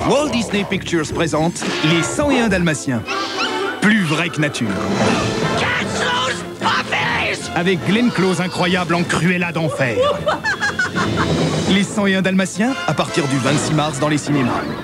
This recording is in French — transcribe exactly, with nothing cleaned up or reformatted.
Walt Disney Pictures présente Les cent et un Dalmatiens. Plus vrai que nature. Avec Glenn Close incroyable en Cruella d'enfer. Les cent et un Dalmatiens, à partir du vingt-six mars dans les cinémas.